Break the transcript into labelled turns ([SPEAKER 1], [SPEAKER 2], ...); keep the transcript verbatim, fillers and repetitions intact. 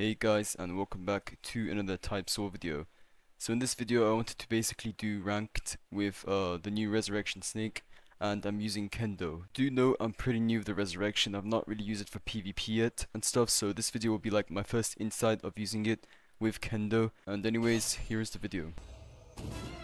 [SPEAKER 1] Hey guys, and welcome back to another Type Soul video. So in this video I wanted to basically do ranked with uh, the new Resurrection Snake, and I'm using Kendo. Do know I'm pretty new with the Resurrection. I've not really used it for PvP yet and stuff, so this video will be like my first insight of using it with Kendo. And anyways, here's the video.